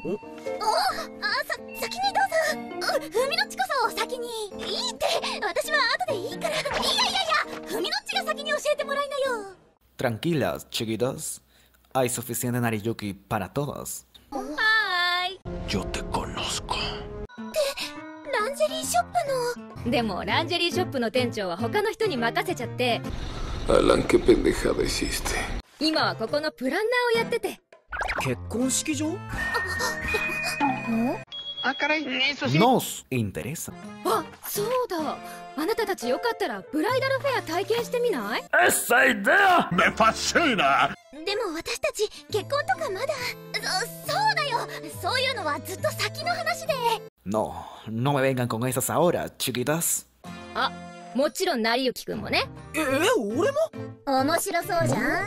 先にどうぞ。ふみのっちこそ先に。いいって、私は後でいいから。いやふみのっちが先に教えてもらいなよ。 Tranquilas, chiquitos. Hay suficiente Nariyuki para todos. はーい。 Yo te conozco. ランジェリーショップの。 でもランジェリーショップの店長は他の人に任せちゃって、 Alan, qué pendejada hiciste. 今はここのプランナーをやってて。 結婚式場？ Nos interesa. あ、そうだ。あなたたちよかったらブライダルフェア体験してみない？ ¡Esa idea me fascina! でも私たち結婚とかまだ。そうだよ。そういうのはずっと先の話で。 No, no me vengan con esas ahora, chiquitas. あ、もちろん成幸くんもね。 俺も？ 面白そうじゃん。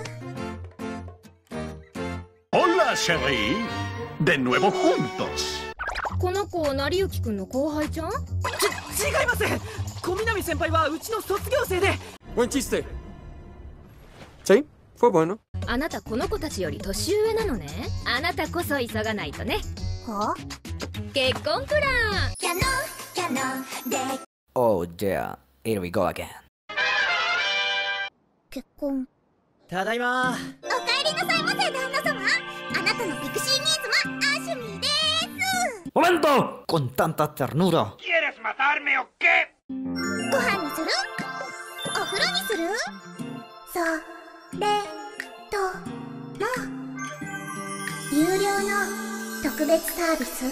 Hola, Sherry. De nuevo juntos. この子成幸くんの後輩ちゃん？ 違います。小南先輩はうちの卒業生で。Buen chiste. Sí, fue bueno. あなたこの子たちより年上なのね。あなたこそ急がないとね。 は？ 結婚プラン。 キャノンで。 Oh yeah, here we go again. 結婚。 ただいま。 おかえりなさいませ旦那様。あなたのピクシーニーズもアシュミーです。 ¡Momento! Con tanta ternura. ¿Quieres matarme o qué? ご飯にする？お風呂にする？それとも有料の特別サービス？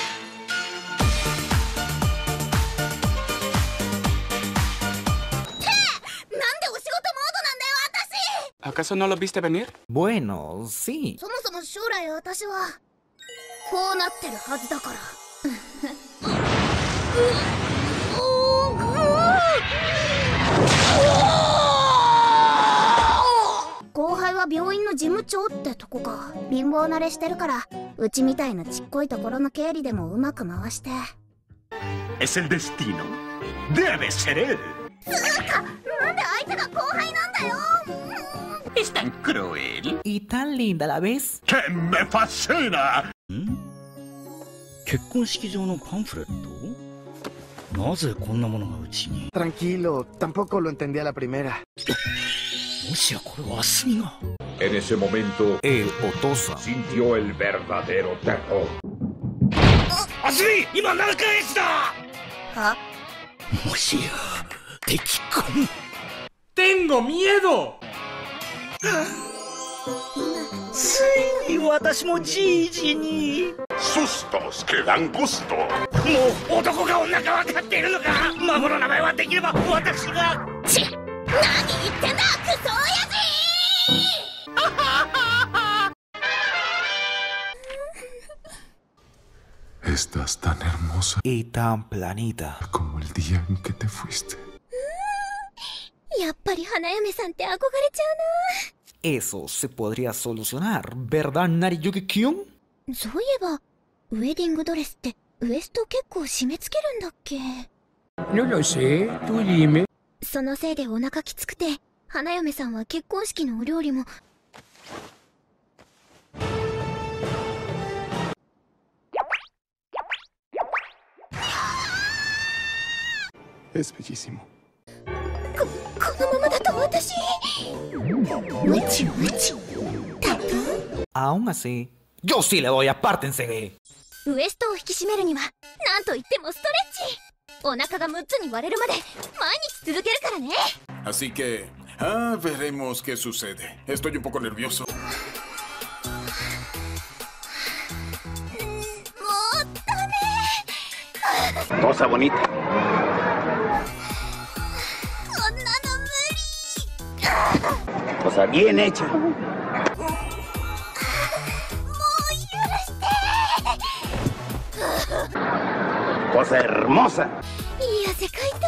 ¿Acaso no lo viste venir? Bueno, sí. そもそも将来私はこうなってるはずだから。後輩は病院の事務長ってとこか。貧乏慣れしてるからうちみたいなちっこいところの経理でもうまく回して。 Es el destino. Debe ser él. つうかなんで相手が後輩なんだよ。 Es tan cruel. Y tan linda a la vez. ¡Que me fascina! 結婚式場のパンフレット？なぜこんなものがうちに？ Tranquilo, tampoco lo entendí a la primera. もしやこれは明日美が。 En ese momento, El Otosa. sintió el verdadero terror. あすみ、今何回した？ は？ もしや敵婚？ Tengo miedo. ついに私もじいじに。 Sustos que dan gusto. もう男が女か分かっているのか。孫の名前はできれば私が。 ち、何言ってんだクソ親父。 Estás tan hermosa Y tan planita. como el día en que te fuiste. やっぱり花嫁さんって憧れちゃう Eso se podría solucionar, ¿verdad, Nariyuki-kyun? な。そういえばウェディングドレスってウエスト結構締め付けるんだっけ？ No lo sé, tú dime. そのせいでお腹きつくて花嫁さんは結婚式のお料理も。 Es bellísimo. このままだと私ムチムチタップ。 Aún así, yo sí le doy, apártense de. ウエストを引き締めるにはなんといってもストレッチ。お腹が6つに割れるまで毎日続けるからね。 Así que, veremos qué sucede. Estoy un poco nervioso. もうダメ。 Cosa bonita. こんなの無理。 Cosa bien hecha. もう許して。 Cosa hermosa. いい汗かいた。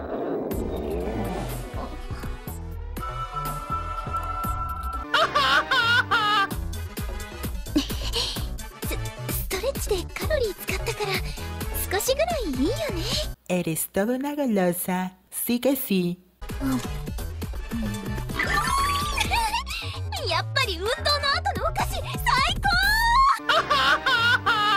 ストレッチでカロリー使ったから少しぐらいいいよね。 Eres toda una golosa, sí que sí. やっぱり運動の後のお菓子最高。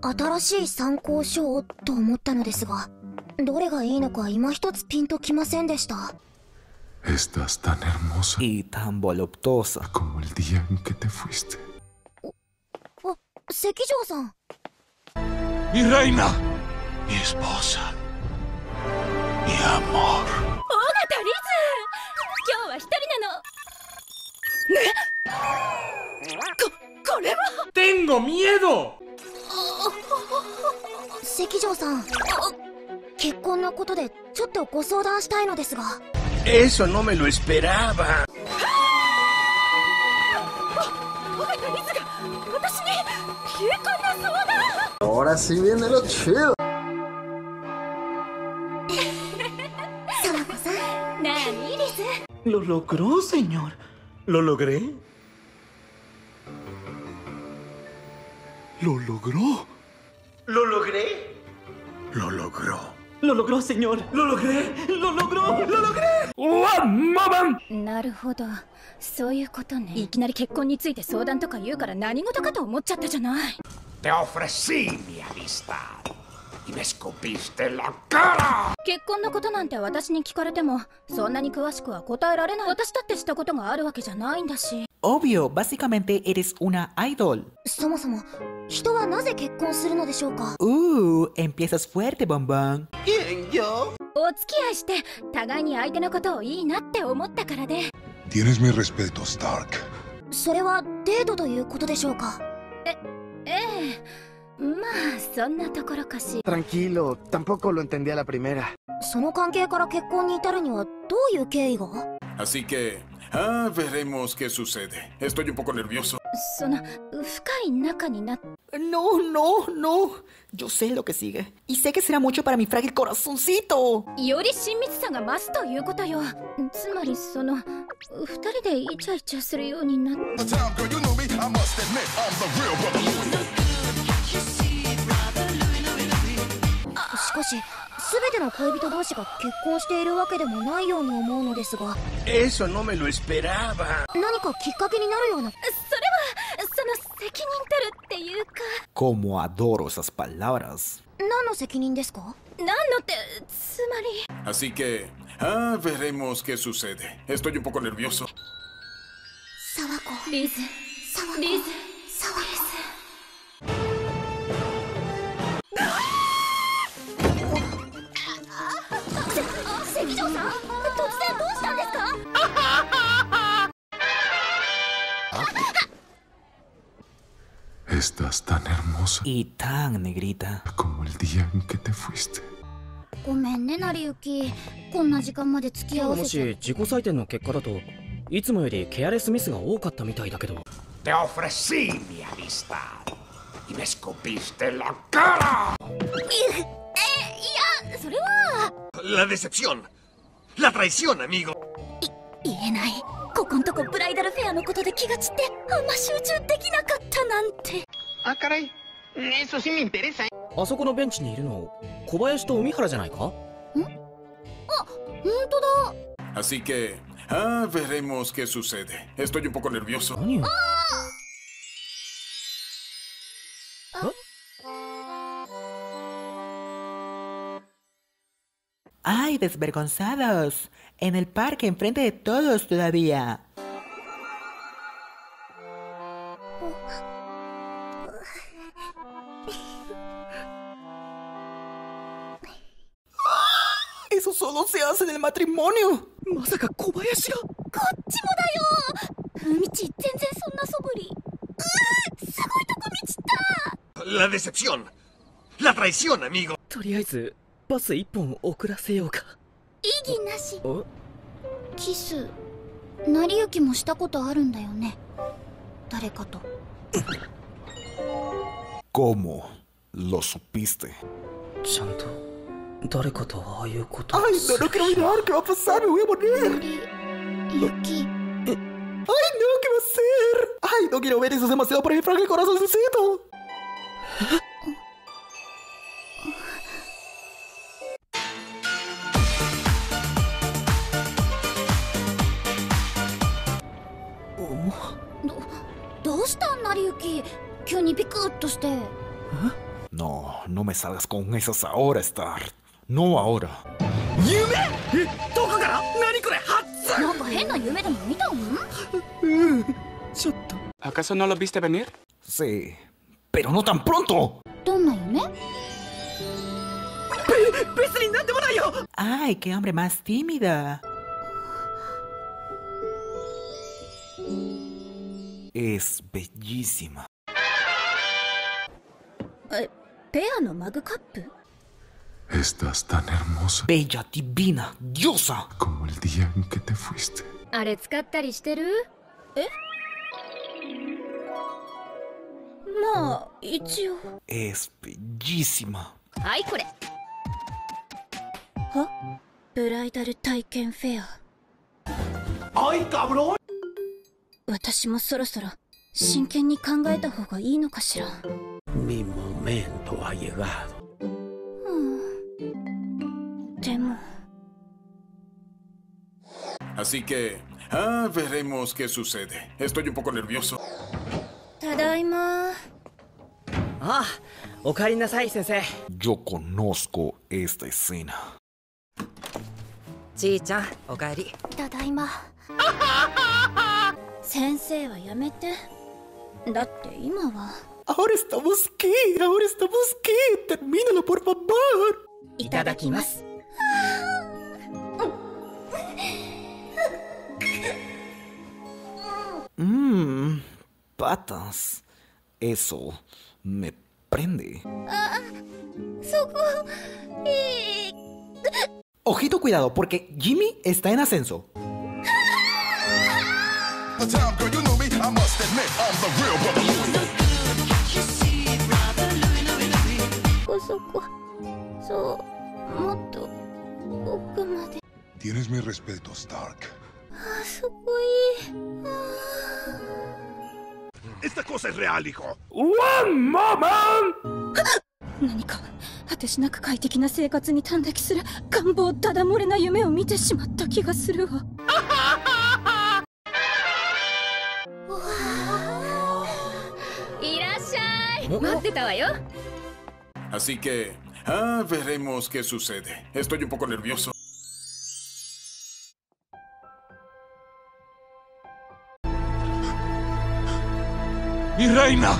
新しい参考書をと思ったのですが、どれがいいのか今一つピンときませんでした。 Estás tan hermosa Y tan voluptuosa. como el día en que te fuiste. 関城さん。 Mi reina, mi esposa, mi amor. 尾形リズ、今日は一人なのね。これは ¡Tengo miedo! 関城さん、結婚のことでちょっとご相談したいのですが。 Eso no me lo esperaba. 尾形リズが私に結婚の相談。 Ahora sí viene lo chido. サワコさん。 なあにリズ。 Lo logró, señor. ¿Lo logré? ¿Lo logró? ¿Lo logré? Lo logró. Lo logró, señor. Lo logré. Lo logró. Lo logré. なるほど、そういうことね。いきなり結婚について相談とか言うから何事かと思っちゃったじゃない。 Te ofrecí mi amistad y me escupiste la cara. 結婚のことなんて私に聞かれてもそんなに詳しくは答えられない。私だってしたことがあるわけじゃないんだし。 Obvio, básicamente eres una idol. そもそも人はなぜ結婚するのでしょうか。 Empiezas fuerte, bombón. ¿Quién, yo? お付き合いして互いに相手のことをいいなって思ったからで。 Tienes mi respeto, Stark. それはデートということでしょうか。 ええ、まあそんなところかし。 Tranquilo, tampoco lo entendí a la primera. その関係から結婚に至るにはどういう経緯が。 Así que, veremos qué sucede. Estoy un poco nervioso. その深い仲になっ No, no, no. Yo sé lo que sigue. Y sé que será mucho para mi frágil corazoncito. より親密さが増すということよ。つまりその二人でイチャイチャするようになって。 しかし全ての恋人同士が結婚しているわけでもないように思うのですが。 Eso no me lo esperaba. 何かきっかけになるような。 それはその責任取るっていうか。 Como adoro esas palabras. 何の責任ですか。 何のってつまり。 Así que, veremos qué sucede. Estoy un poco nervioso. サワコ。 リズ。 サワコ。 リズ。 サワコ。 関城さん、突然どうしたんですか。 Estás tan hermosa Y tan negrita. como el día en que te fuiste. ごめんね成幸、こんな時間まで付き合わせて。 もし自己採点の結果だといつもよりケアレスミスが多かったみたいだけど。 Te ofrecí mi amistad y me escupiste la cara. いやそれは。 La decepción, la traición, amigo. 言えない。ここんとこブライダルフェアのことで気が散ってあんま集中できなかったなんて。 Ah, caray. Eso sí me interesa. あそこのベンチにいるの小林と海原じゃないか。 本当だ。 Así que, veremos qué sucede. Estoy un poco nervioso. 何よ。 ¡Ay, desvergonzados! En el parque, enfrente de todos todavía. ¡Eso solo se hace en el matrimonio! まさか小林が。 こっちもだよ。みち全然そんな素振り。すごいとこ見ちった。 La decepción, la traición, amigo. とりあえずバス一本遅らせようか。 異議なし。 おキス成幸もしたことあるんだよね、誰かと。 ¿Cómo lo supiste? ちゃんと誰かとああいうこと。 ¡Ay, no, no quiero mirar! ¿Qué va a pasar? ¡Me voy a morir! 成幸。 ¡Ay, no! ¿Qué va a hacer? ¡Ay, no quiero ver eso! ¡Es demasiado para mi frágil corazoncito! Oh. どうしたん成幸、急にビクッとして。 No, no me salgas con esas ahora, Star. No ahora. ¿Yume? ¿Dóndeから? ¿Naniこれ? ¡Hatsu! なんか変な夢でも見たん？ ちょっと。¿Acaso no lo viste venir? Sí, pero no tan pronto. どんな夢？ 別になんでもないよ。 Ay, qué hombre más tímida. Es bellísima. ペアのマグカップ？ Estás tan hermosa Bella, divina, diosa. como el día en que te fuiste. あれ使ったりしてる？まあ一応。 Es bellísima. はいこれ。は？ブライダル体験フェア。 ¡Ay, cabrón! 私もそろそろ真剣に考えた方がいいのかしら。 Mi momento ha llegado. でも。 Así que, veremos qué sucede. Estoy un poco nervioso. ただいま。 ああ、お帰りなさい先生。 Yo conozco esta escena. ちいちゃん、お帰り。 ただいま。先生はやめて。だって今は。 Ahora estamos qué, ahora estamos qué. Termínalo, por favor. いただきます。 Patas. Eso me prende. Ojito, cuidado, porque Jimmy está en ascenso. Tienes mi respeto, Stark. ¡Esta cosa es real, hijo! One moment! 何か果てしなく快適な生活に短絡する願望ただ漏れな夢を見てしまった気がするわ。いらっしゃい。待ってたわよ。 Así que, veremos qué sucede. Estoy un poco nervioso. ¡Mi reina!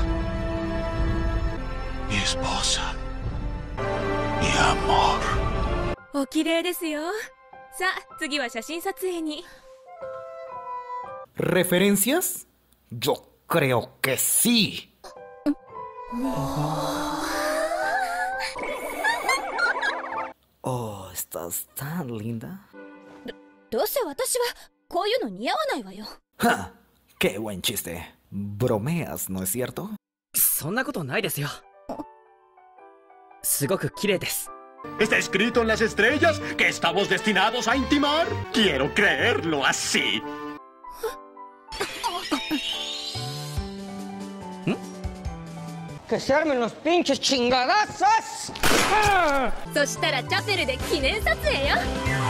¡Mi esposa! ¡Mi amor! お綺麗ですよ。さあ、次は写真撮影に。 ¿Referencias? Yo creo que sí. Oh, estás tan linda. どうせ私はこういうの似合わないわよ。 ¡Ja! ¡Qué buen chiste! Bromeas, ¿no es cierto? そんなことないですよ。すごく綺麗です。 ¿Está escrito en las estrellas que estamos destinados a intimar? Quiero creerlo así. ¡Que se armen los pinches chingadazos! そしたらチャペルで記念撮影よ。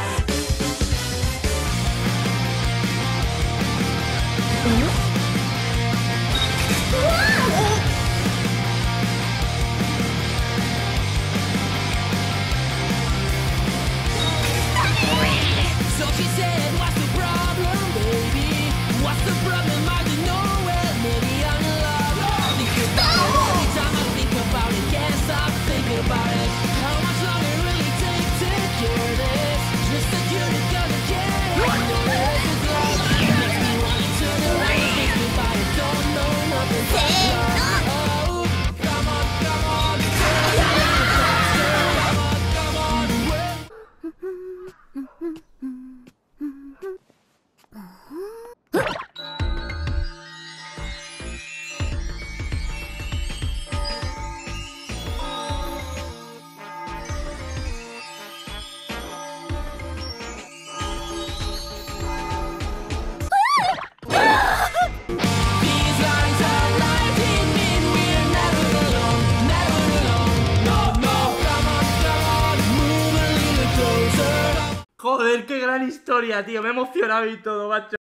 So she said, what's the problem, baby? What's the problem? I don't know it. Maybe I'm in love. Think about it. Every time I think about it, can't stop thinking about it. How much longer it really take to cure this? Just a cure to gonna care. This love makes me wanna turn around and think about it. Don't know nothing but love. Oh, come on, come on. Come on, come on. Joder, qué gran historia, tío. Me he emocionado y todo, macho.